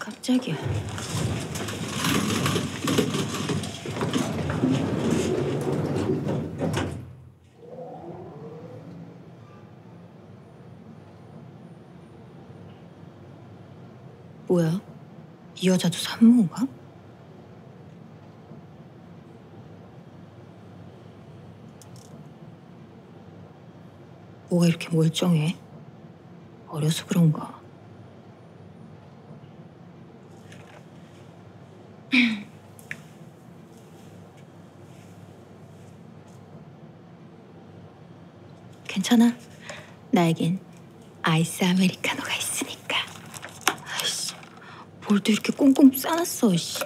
깜짝이야. 뭐야? 이 여자도 산모인가? 뭐가 이렇게 멀쩡해? 어려서 그런가? 괜찮아. 나에겐 아이스 아메리카노가 있으니까. 아이씨, 뭘 또 이렇게 꽁꽁 싸놨어, 씨.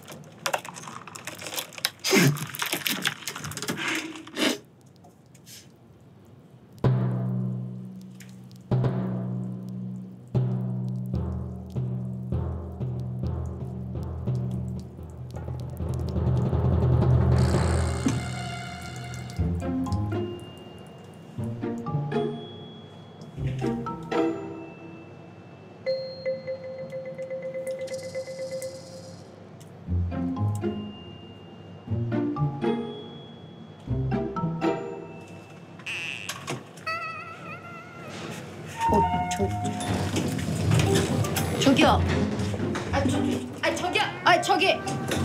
저기요. 저기.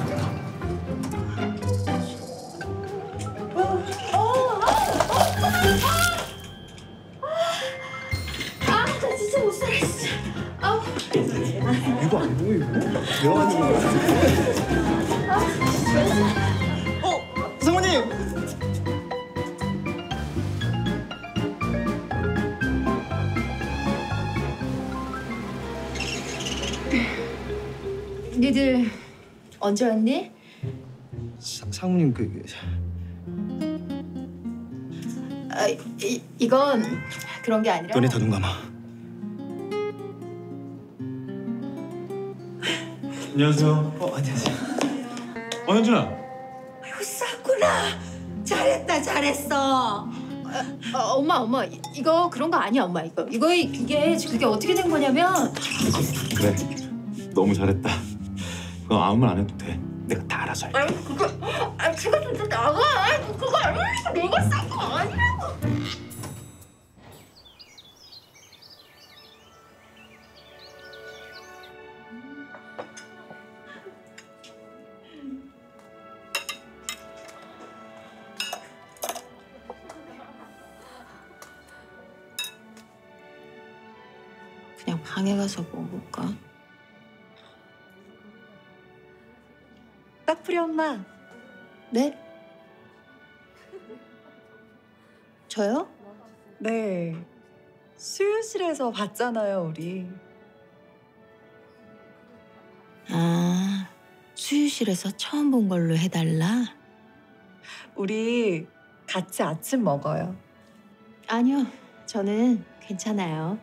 나 진짜 못 살아, 진짜. 이거 아니고 이거? 왜 하는 거야? 사모님! 니들 언제 왔니? 사모님 이건 그런 게 아니라. 너네 다 눈 감아. 안녕하세요. 안녕하세요. 현준아. 아이고 쌌구나. 잘했어. 엄마, 이거 그런 거 아니야, 엄마. 그게 어떻게 된 거냐면. 그래. 너무 잘했다. 그거 아무 말 안 해도 돼. 내가 다 알아서 할게. 그거 진짜 나가. 그거 아니라고. 내가 싼 거 아니라고. 그냥 방에 가서 먹을까? 딱풀이 엄마. 네? 저요? 네. 수유실에서 봤잖아요, 우리. 아, 수유실에서 처음 본 걸로 해달라? 우리 같이 아침 먹어요. 아니요, 저는 괜찮아요.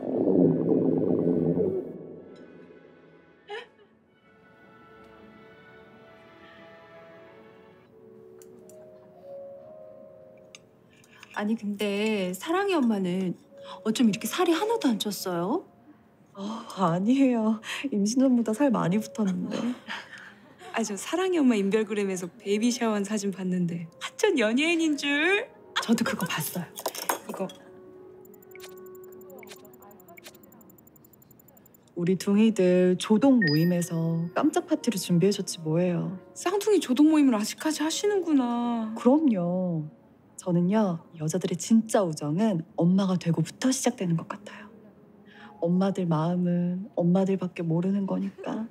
아니 근데 사랑이 엄마는 어쩜 이렇게 살이 하나도 안 쪘어요? 아니에요. 임신 전보다 살 많이 붙었는데. 저 사랑이 엄마 인별그램에서 베이비 샤워한 사진 봤는데 완전 연예인인 줄. 저도 그거 봤어요. 이거 우리 둥이들 조동 모임에서 깜짝 파티를 준비해줬지 뭐예요. 쌍둥이 조동 모임을 아직까지 하시는구나. 그럼요. 저는요, 여자들의 진짜 우정은 엄마가 되고부터 시작되는 것 같아요. 엄마들 마음은 엄마들밖에 모르는 거니까.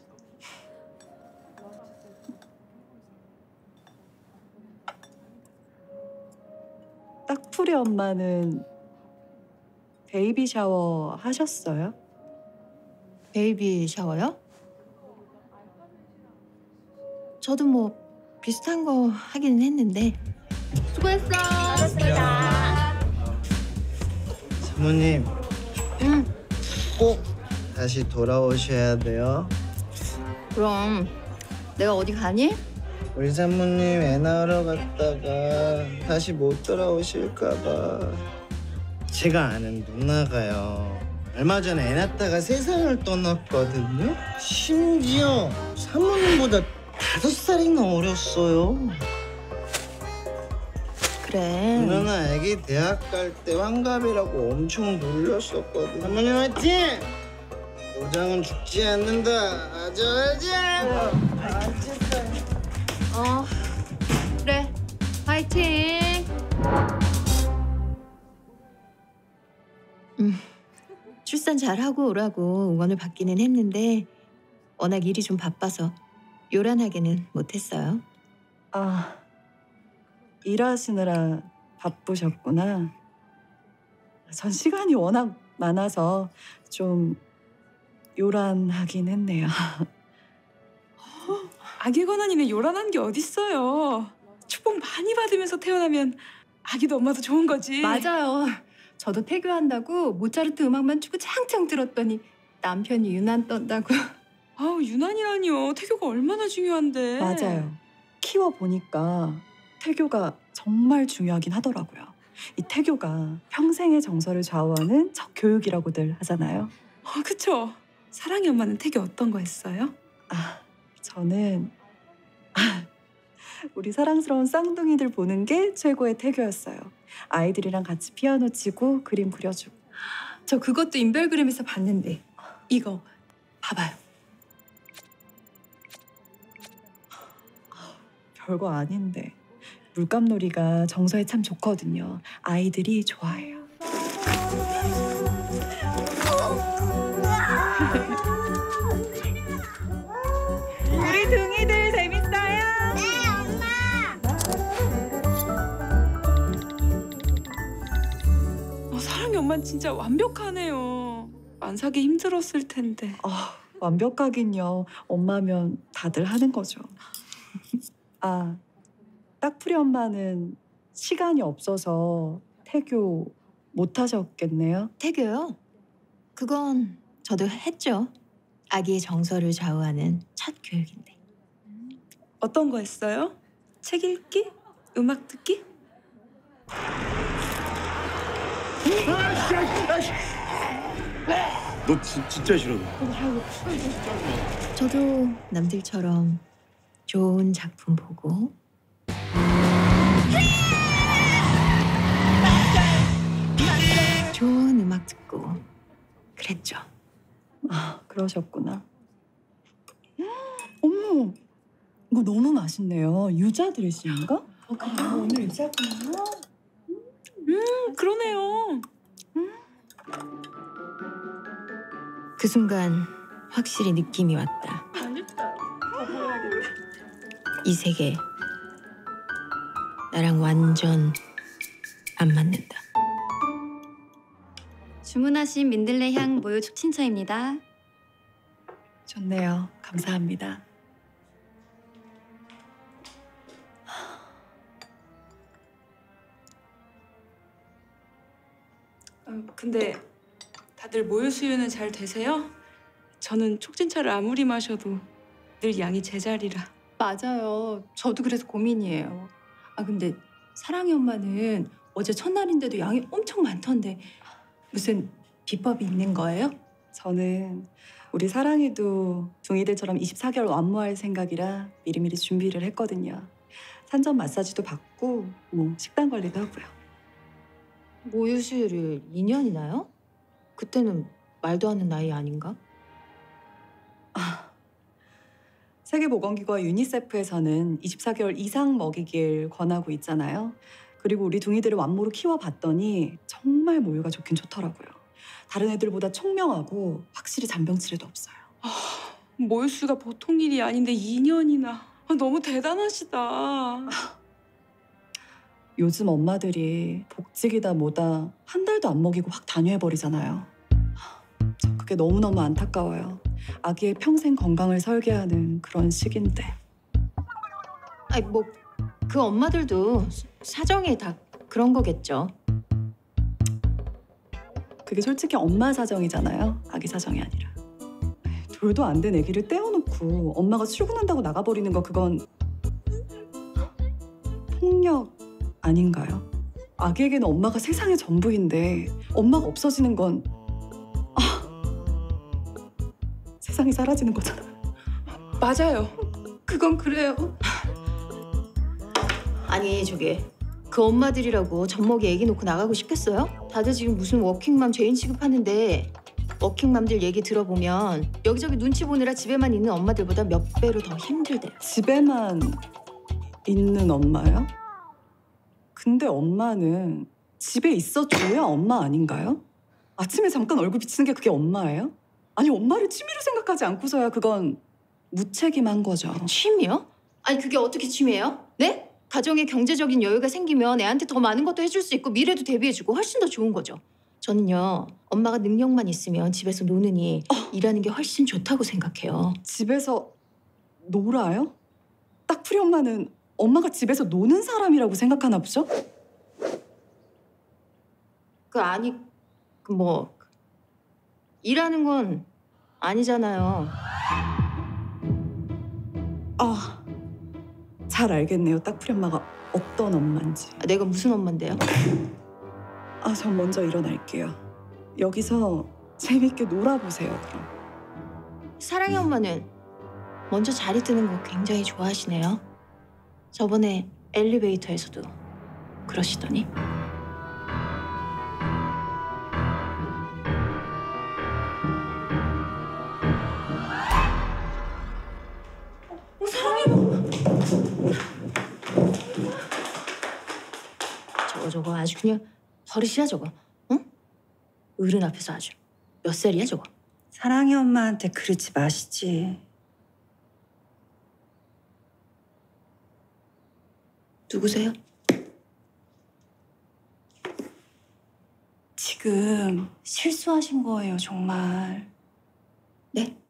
딱풀이 엄마는 베이비 샤워 하셨어요? 베이비 샤워요? 저도 뭐 비슷한 거 하기는 했는데. 수고했어. 사모님 응, 꼭 다시 돌아오셔야 돼요. 그럼 내가 어디 가니? 우리 사모님 애 낳으러 갔다가 다시 못 돌아오실까 봐. 제가 아는 누나가요. 얼마 전에 애 낳다가 세상을 떠났거든요. 심지어 사모님보다 5살이나 어렸어요. 그래. 누나 애기 대학 갈 때 환갑이라고 엄청 놀렸었거든. 사모님 화이팅! 도장은 죽지 않는다. 아자아자. 그래. 파이팅. 출산 잘하고 오라고 응원을 받기는 했는데 워낙 일이 좀 바빠서 요란하게는 못했어요. 아, 일하시느라 바쁘셨구나. 전 시간이 워낙 많아서 좀 요란하긴 했네요. 아기 권한이네 요란한 게 어딨어요. 축복 많이 받으면서 태어나면 아기도 엄마도 좋은 거지. 맞아요. 저도 태교한다고 모차르트 음악만 주구장창 들었더니 남편이 유난 떤다고. 아우 유난이라니요. 태교가 얼마나 중요한데. 맞아요. 키워보니까 태교가 정말 중요하긴 하더라고요. 이 태교가 평생의 정서를 좌우하는 첫 교육이라고들 하잖아요. 그쵸. 사랑의 엄마는 태교 어떤 거 했어요? 저는 우리 사랑스러운 쌍둥이들 보는 게 최고의 태교였어요. 아이들이랑 같이 피아노 치고 그림 그려주고. 저 그것도 인별그램에서 봤는데 이거 봐봐요. 별거 아닌데 물감놀이가 정서에 참 좋거든요. 아이들이 좋아해요. 우리 둥이들 재밌어요? 사랑의 엄마는 진짜 완벽하네요. 안 사기 힘들었을 텐데. 완벽하긴요. 엄마면 다들 하는 거죠. 딱풀이 엄마는 시간이 없어서 태교 못 하셨겠네요. 태교요? 그건 저도 했죠. 아기의 정서를 좌우하는 첫 교육인데. 어떤 거 했어요? 책 읽기? 음악 듣기? 너 진짜 싫어. 저도 남들처럼 좋은 작품 보고 좋은 음악 듣고 그랬죠. 그러셨구나. 어머, 이거 너무 맛있네요. 유자 드레싱인가? 오늘 유자구나. 그러네요. 그 순간 확실히 느낌이 왔다. 이 세계 나랑 완전 안 맞는다. 주문하신 민들레 향 모유 촉진차입니다. 좋네요. 감사합니다. 근데 다들 모유 수유는 잘 되세요? 저는 촉진차를 아무리 마셔도 늘 양이 제자리라. 맞아요. 저도 그래서 고민이에요. 근데 사랑의 엄마는 어제 첫날인데도 양이 엄청 많던데 무슨 비법이 있는 거예요? 저는 우리 사랑이도 둥이들처럼 24개월 완무할 생각이라 미리미리 준비를 했거든요. 산전 마사지도 받고 식단 관리도 하고요. 모유 수유를 2년이나요? 그때는 말도 안 하는 나이 아닌가? 세계보건기구와 유니세프에서는 24개월 이상 먹이길 권하고 있잖아요. 그리고 우리 둥이들을 완모로 키워봤더니 정말 모유가 좋긴 좋더라고요. 다른 애들보다 총명하고 확실히 잔병치레도 없어요. 모유 수유가 보통 일이 아닌데 2년이나. 너무 대단하시다. 요즘 엄마들이 복직이다 뭐다 한 달도 안 먹이고 확 단유해버리잖아요. 저 그게 너무너무 안타까워요. 아기의 평생 건강을 설계하는 그런 시기인데. 그 엄마들도 사정이 다 그런 거겠죠. 그게 솔직히 엄마 사정이잖아요. 아기 사정이 아니라. 돌도 안 된 아기를 떼어놓고 엄마가 출근한다고 나가버리는 거 그건 폭력 아닌가요? 아기에게는 엄마가 세상의 전부인데 엄마가 없어지는 건 세상이 사라지는 거잖아요. 맞아요. 그건 그래요. 아니 저기 그 엄마들이라고 젖먹이 애기 놓고 나가고 싶겠어요? 다들 지금 무슨 워킹맘 죄인 취급하는데 워킹맘들 얘기 들어보면 여기저기 눈치 보느라 집에만 있는 엄마들보다 몇 배로 더 힘들대요. 집에만 있는 엄마요? 근데 엄마는 집에 있어줘야 엄마 아닌가요? 아침에 잠깐 얼굴 비치는 게 그게 엄마예요? 아니 엄마를 취미로 생각하지 않고서야 그건 무책임한 거죠. 취미요? 아니 그게 어떻게 취미예요? 네? 가정에 경제적인 여유가 생기면 애한테 더 많은 것도 해줄 수 있고 미래도 대비해주고 훨씬 더 좋은 거죠. 저는요 엄마가 능력만 있으면 집에서 노느니 일하는 게 훨씬 좋다고 생각해요. 집에서 놀아요? 딱풀이 엄마는 엄마가 집에서 노는 사람이라고 생각하나 보죠? 일하는 건 아니잖아요. 아, 잘 알겠네요. 딱풀이 엄마가 어떤 엄마인지. 내가 무슨 엄마인데요? 아, 전 먼저 일어날게요. 여기서 재밌게 놀아보세요, 그럼. 사랑의 엄마는 먼저 자리 뜨는 거 굉장히 좋아하시네요. 저번에 엘리베이터에서도 그러시더니. 저거 아주 그냥 버릇이야 저거. 응? 어른 앞에서 아주 몇 살이야 저거. 사랑의 엄마한테 그러지 마시지. 누구세요? 지금 실수하신 거예요, 정말. 네?